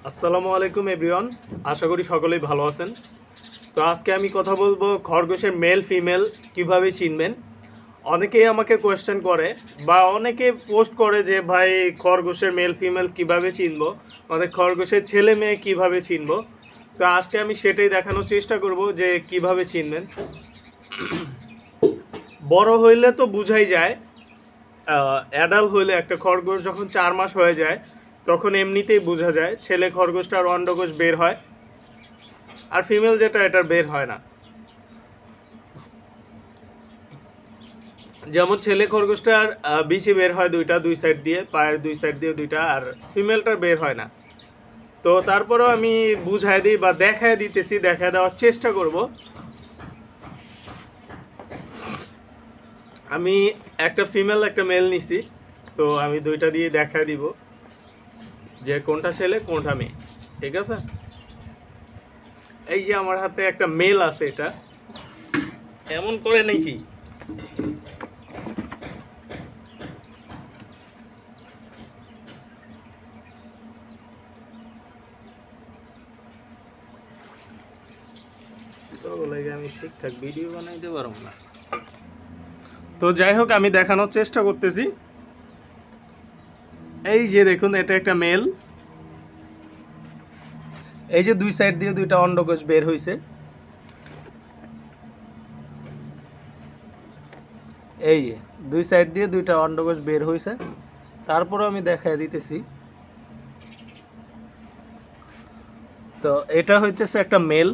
আসসালামু আলাইকুম এভরিওয়ান, আশা করি সকলেই ভালো আছেন। তো আজকে আমি কথা বলবো খরগোশের মেল ফিমেল কিভাবে চিনবেন। অনেকেই আমাকে কোয়েশ্চেন করে বা অনেকে পোস্ট করে যে ভাই খরগোশের মেল ফিমেল কিভাবে চিনবো, মানে খরগোশের ছেলে মেয়ে কিভাবে চিনবো। তো আজকে আমি সেটাই দেখানোর চেষ্টা করব যে কিভাবে চিনবেন। বড় হইলে তো বুঝাই যায়, অ্যাডাল্ট হইলে একটা খরগোশ যখন 4 মাস হয়ে যায় তখন এমনিতেই বোঝা যায় ছেলে খরগোশটার অন্ডকোষ বের হয়, আর ফিমেল যেটা এটা বের হয় না। যেমন ছেলে খরগোশটার বিচি বের হয় দুইটা, দুই সাইড দিয়ে, পায়ের দুই সাইড দিয়ে দুইটা, আর ফিমেলটার বের হয় না। তো তারপরেও আমি বুঝাই দিই বা দেখায় দিতেছি, দেখায় দেওয়ার চেষ্টা করব। আমি একটা ফিমেল একটা মেল নিছি, তো আমি দুইটা দিয়ে দেখায় দিব যে কোনটা ছেলে কোনটা মেয়ে। ঠিক আছে, এই যে আমার হাতে একটা মেল আছে, এটা এমন করে নাকি আমি ঠিকঠাক ভিডিও বানাইতে পারবো না। তো যাই হোক, আমি দেখানোর চেষ্টা করতেছি। এই যে দেখুন, এটা একটা মেল। এই যে দুই সাইড দিয়ে দুইটা অন্ডকোষ বের হইছে। এই যে দুই সাইড দিয়ে দুইটা অন্ডকোষ বের হইছে। তারপরও আমি দেখাই দিতেছি। তো এটা হইতেছে একটা মেল।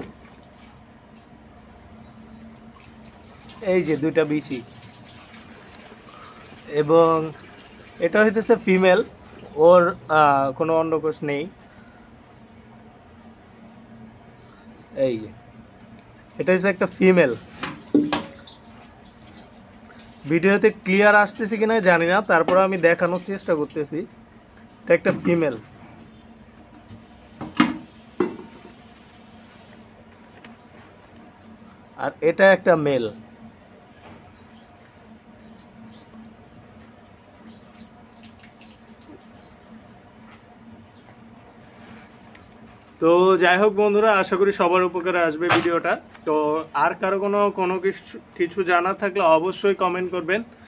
এই যে দুইটা বিচি। এবং এটা হইতেছে ফিমেল, ওর কোনো অন্ডকোষ নেই। এই যে এটা হচ্ছে একটা ফিমেল। ভিডিওতে ক্লিয়ার আসতেছে কিনা জানি না, তারপরে আমি দেখানোর চেষ্টা করতেছি। এটা একটা ফিমেল। আর এটা একটা মেল। তো যাই হোক বন্ধুরা, আশা করি সবার উপকারে আসবে ভিডিওটা। তো আর কারো কোনো কিছু জানার থাকলে অবশ্যই কমেন্ট করবেন।